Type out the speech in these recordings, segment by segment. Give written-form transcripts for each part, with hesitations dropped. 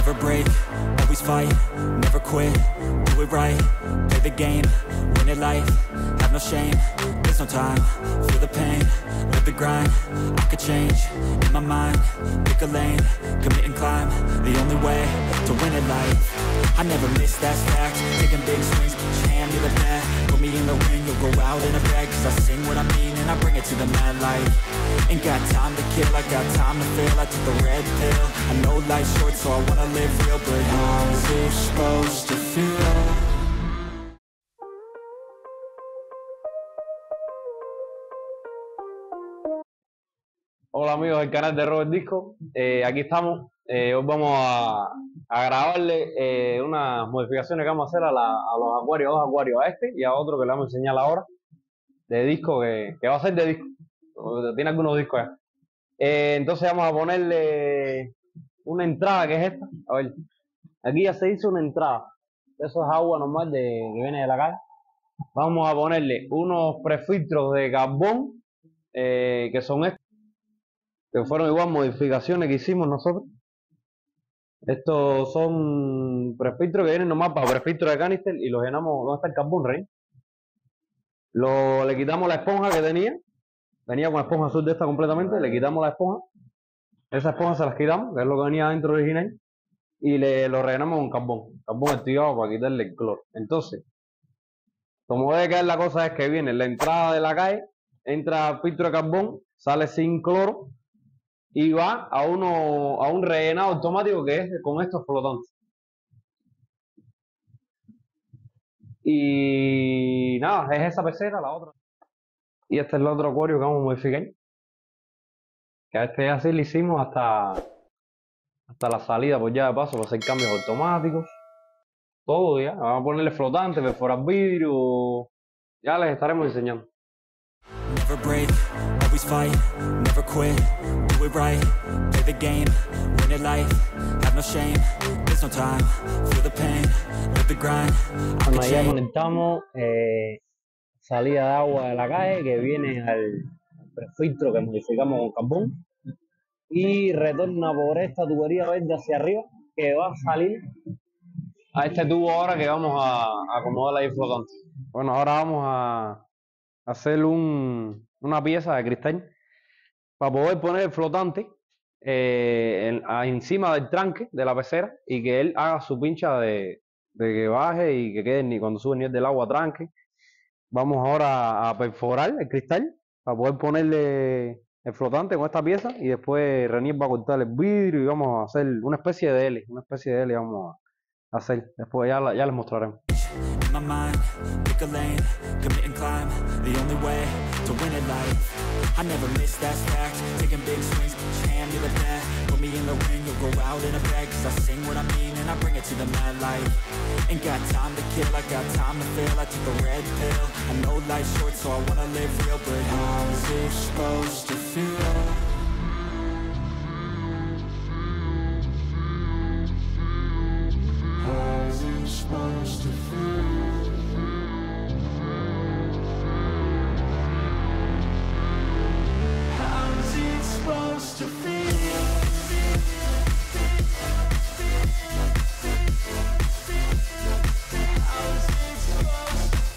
Never break, always fight, never quit, do it right, play the game, win it life, have no shame, there's no time, feel the pain, live the grind, I could change, in my mind, pick a lane, commit and climb, the only way to win it life, I never miss, that's fact, taking big swings, put your hand to the bat, put me in the ring, you'll go out in a bag, cause I sing what I mean and I bring it to the mad light, ain't got time to kill, I got time to feel, I took the red pill, I know life's short so I wanna live real, but how's it supposed to feel? Hola amigos del canal de Robert Disco, aquí estamos, hoy vamos a grabarle unas modificaciones que vamos a hacer a los acuarios, dos acuarios, a este y a otro que le vamos a enseñar ahora, de disco, que va a ser de disco, tiene algunos discos ya. Entonces vamos a ponerle una entrada que es esta, a ver, aquí ya se hizo una entrada, eso es agua normal que viene de la calle, vamos a ponerle unos prefiltros de carbón, que son estos, que fueron igual modificaciones que hicimos nosotros. Estos son prefiltros que vienen nomás para prefiltros de canister y los llenamos. ¿Dónde está el carbón, Rey? Le quitamos la esponja que venía con esponja azul de esta completamente, le quitamos la esponja, esa esponja se las quitamos, que es lo que venía dentro original, y lo rellenamos con carbón activado para quitarle el cloro. Entonces, como debe quedar la cosa es que viene la entrada de la calle, entra filtro de carbón, sale sin cloro, y va a un rellenado automático que es con estos flotantes. Y nada, es esa pecera, la otra. Y este es el otro acuario que vamos a modificar. Que a este así le hicimos hasta la salida, pues ya de paso, para hacer cambios automáticos. Todo ya. Vamos a ponerle flotantes, perforar vidrio. Ya les estaremos enseñando. Never break, always fight, never quit, do it right, play the game, win it life, have no shame, there's no time, feel the pain, live the grind, I could Bueno, ya change. conectamos salida de agua de la calle que viene al prefiltro que modificamos con carbón y retorna por esta tubería verde hacia arriba que va a salir a este tubo ahora que vamos a acomodar ahí flotante. Bueno, ahora vamos a hacer una pieza de cristal para poder poner el flotante encima del tranque de la pecera y que él haga su pincha de que baje y que quede ni cuando sube el nivel del agua tranque. Vamos ahora a perforar el cristal para poder ponerle el flotante con esta pieza y después Renier va a cortar el vidrio y vamos a hacer una especie de L vamos a hacer. Después ya les mostraremos. In my mind, pick a lane, commit and climb, the only way to win it life, I never miss, that's fact, taking big swings, put your hand to the bat, put me in the ring, you'll go out in a bag, cause I sing what I mean and I bring it to the mad light, ain't got time to kill, I got time to feel, I took the red pill, I know life's short so I wanna live real, but how's it supposed to feel? How's it supposed to feel? How's it supposed to feel? How's it supposed to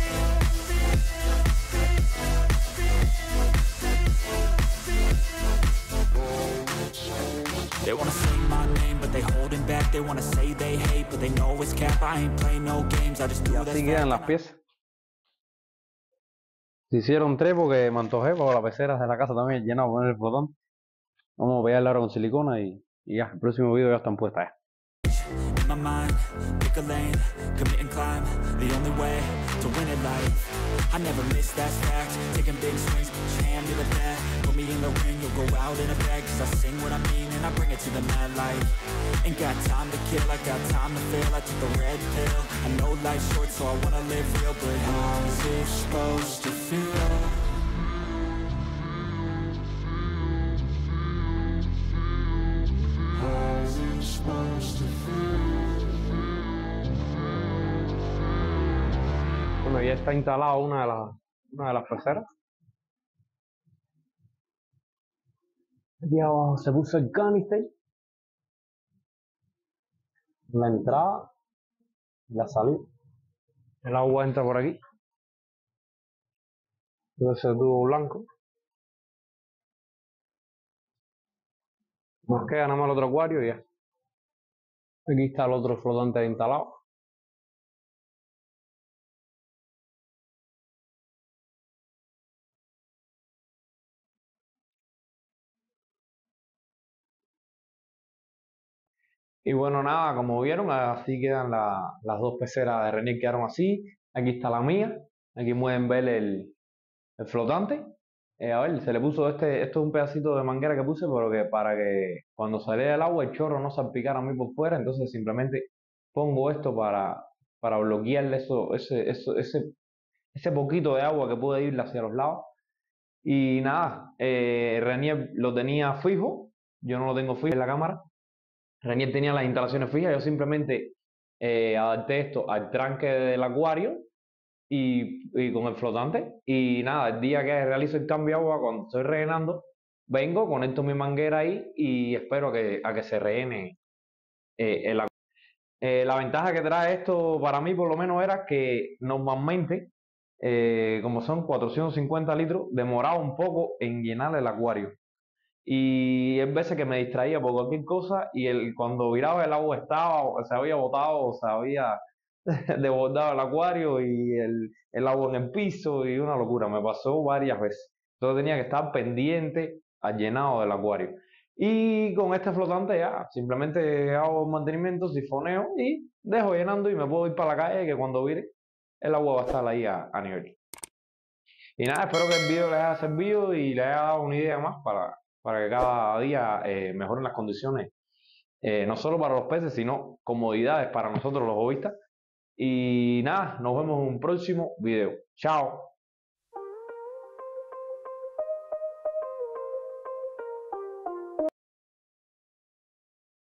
feel? They wanna say my name, but they holding back. They wanna say they hate, but they know it's cap. I ain't playing no games, I just do Así quedan las piezas. Se hicieron tres porque me antojé, porque las peceras de la casa también llenado de poner el flotante. Vamos a pegarla ahora con silicona y ya, el próximo video ya están puestas ya. In my mind, pick a lane, commit and climb, the only way to win it life, I never miss, that's fact, taking big swings, put your hand to the bat, put me in the ring, you'll go out in a bag, cause I sing what I mean and I bring it to the mad light, ain't got time to kill, I got time to feel, I took the red pill, I know life's short so I wanna live real, but how's it supposed to feel? How's it supposed to feel? Bueno, ya está instalada una de las peceras. Aquí abajo se puso el canister. la entrada y la salida. El agua entra por aquí. Ese tubo blanco. Nos queda nada más el otro acuario y ya. Aquí está el otro flotante instalado. Y bueno, nada, como vieron, así quedan las dos peceras de Renier, quedaron así. Aquí está la mía. Aquí pueden ver el flotante. A ver, se le puso esto es un pedacito de manguera que puse para que cuando saliera el agua el chorro no salpicara a mí por fuera. Entonces simplemente pongo esto para bloquearle ese poquito de agua que puede ir hacia los lados. Y nada, Renier lo tenía fijo. Yo no lo tengo fijo en la cámara. Renier tenía las instalaciones fijas, yo simplemente adapté esto al tranque del acuario y con el flotante. Y nada, el día que realizo el cambio de agua, cuando estoy rellenando, vengo, conecto mi manguera ahí y espero a que se rellene el agua. La ventaja que trae esto para mí por lo menos era que normalmente, como son 450 litros, demoraba un poco en llenar el acuario. Y hay veces que me distraía por cualquier cosa y cuando viraba el agua estaba, o se había botado, o se había desbordado el acuario y el agua en el piso y una locura. Me pasó varias veces. Entonces tenía que estar pendiente al llenado del acuario. Y con este flotante ya, simplemente hago mantenimiento, sifoneo y dejo llenando y me puedo ir para la calle que cuando vire el agua va a estar ahí a nivel. Y nada, espero que el vídeo les haya servido y les haya dado una idea más para que cada día mejoren las condiciones, no solo para los peces, sino comodidades para nosotros los hobbyistas. Y nada, nos vemos en un próximo video. Chao.